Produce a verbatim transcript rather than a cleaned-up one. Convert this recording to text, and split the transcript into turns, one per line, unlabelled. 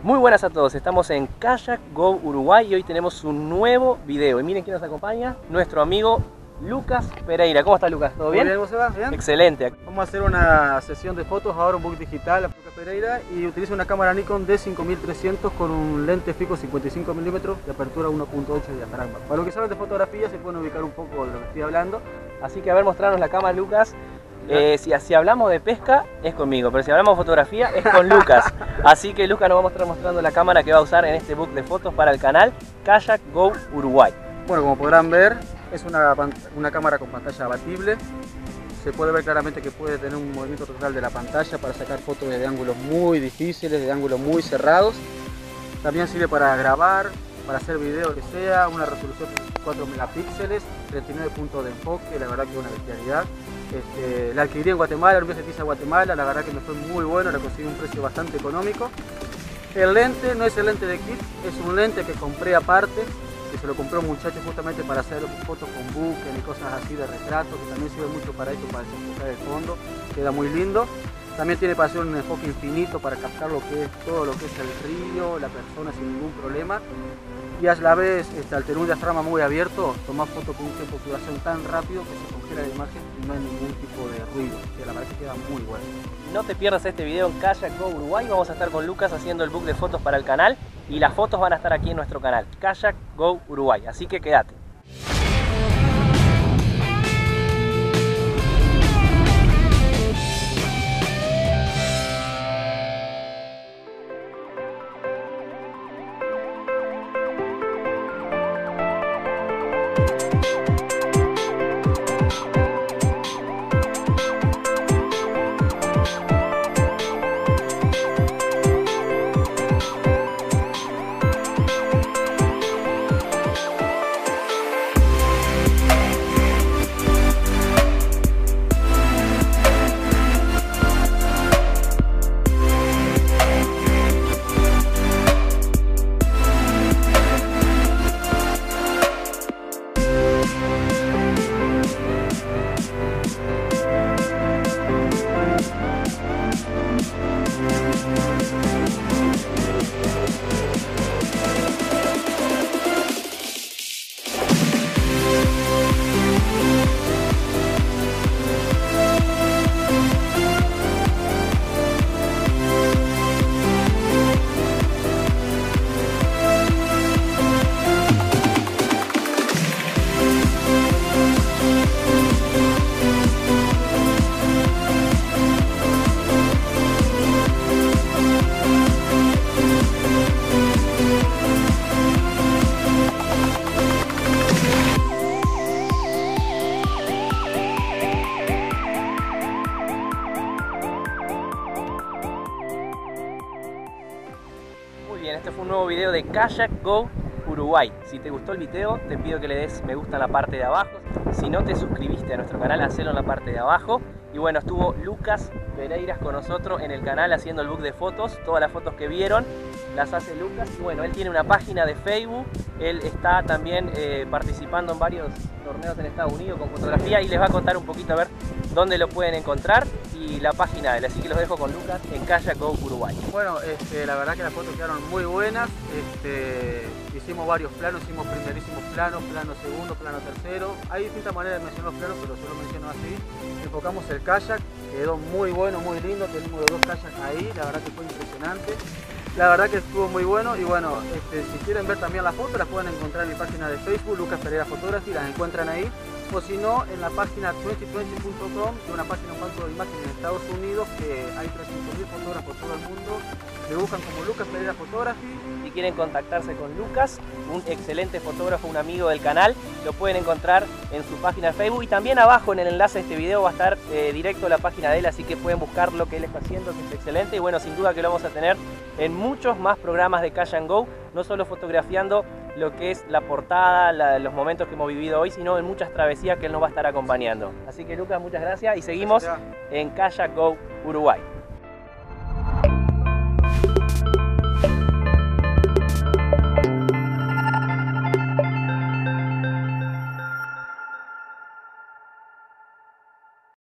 Muy buenas a todos, estamos en Kayak Go Uruguay y hoy tenemos un nuevo video. Y miren quién nos acompaña, nuestro amigo Lucas Pereira. ¿Cómo está, Lucas? ¿Todo bien?
Muy bien, ¿cómo se va? ¿Bien?
Excelente.
Vamos a hacer una sesión de fotos ahora un poco digital a Lucas Pereira y utilizo una cámara Nikon D cinco mil trescientos con un lente fijo cincuenta y cinco milímetros de apertura uno punto ocho de diafragma. Para los que saben de fotografía se pueden ubicar un poco de lo que estoy hablando.
Así que a ver, mostrarnos la cámara, Lucas. Eh, si, si hablamos de pesca es conmigo, pero si hablamos de fotografía es con Lucas. Así que Lucas nos va a mostrar mostrando la cámara que va a usar en este book de fotos para el canal Kayak Go Uruguay.
Bueno, como podrán ver, es una, una cámara con pantalla abatible. Se puede ver claramente que puede tener un movimiento total de la pantalla para sacar fotos de ángulos muy difíciles, de ángulos muy cerrados. También sirve para grabar, para hacer video, que sea, una resolución de cuatro megapíxeles, treinta y nueve puntos de enfoque, la verdad que es una bestialidad. Este, la adquirí en Guatemala, en un viaje que hice a Guatemala, la verdad que me fue muy bueno, la conseguí a un precio bastante económico. El lente no es el lente de kit, es un lente que compré aparte, que se lo compró un muchacho justamente para hacer fotos con buques y cosas así de retrato, que también sirve mucho para esto, para desenfocar el fondo, queda muy lindo. También tiene para hacer un enfoque infinito para captar lo que es todo lo que es el río, la persona sin ningún problema. Y a la vez, este, al tener un diafragma muy abierto, tomar fotos con un tiempo de obturación tan rápido que se congela la imagen y no hay ningún tipo de ruido, que la verdad que queda muy bueno.
No te pierdas este video en Kayak Go Uruguay, vamos a estar con Lucas haciendo el book de fotos para el canal y las fotos van a estar aquí en nuestro canal, Kayak Go Uruguay, así que quédate. Este fue un nuevo video de Kayak Go Uruguay. Si te gustó el video, te pido que le des me gusta en la parte de abajo. Si no te suscribiste a nuestro canal, hacelo en la parte de abajo. Y bueno, estuvo Lucas Pereira con nosotros en el canal haciendo el book de fotos. Todas las fotos que vieron las hace Lucas. Y bueno, él tiene una página de Facebook. Él está también eh, participando en varios torneos en Estados Unidos con fotografía y les va a contar un poquito a ver dónde lo pueden encontrar y la página de él. Así que los dejo con Lucas en Kayak Go Uruguay.
Bueno, este, la verdad que las fotos quedaron muy buenas. Este, hicimos varios planos, hicimos primerísimos planos, plano segundo, plano tercero. Hay distintas maneras de mencionar los planos, pero yo lo menciono así. Enfocamos el kayak, quedó muy bueno, muy lindo. Tenemos los dos kayaks ahí, la verdad que fue impresionante. La verdad que estuvo muy bueno y bueno, este, si quieren ver también las fotos las pueden encontrar en mi página de Facebook, Lucas Pereira Photography, las encuentran ahí. O si no, en la página veinte veinte punto com, que es una página, un banco de imágenes en Estados Unidos, que hay trescientos mil fotógrafos por todo el mundo, me buscan como Lucas Pereira Photography.
Si quieren contactarse con Lucas, un excelente fotógrafo, un amigo del canal, lo pueden encontrar en su página de Facebook y también abajo en el enlace de este video va a estar eh, directo a la página de él, así que pueden buscar lo que él está haciendo, que es excelente. Y bueno, sin duda que lo vamos a tener en muchos más programas de Kayak Go, no solo fotografiando lo que es la portada, la, los momentos que hemos vivido hoy, sino en muchas travesías que él nos va a estar acompañando. Así que Lucas, muchas gracias y seguimos
Gracias.
en Kayak Go Uruguay.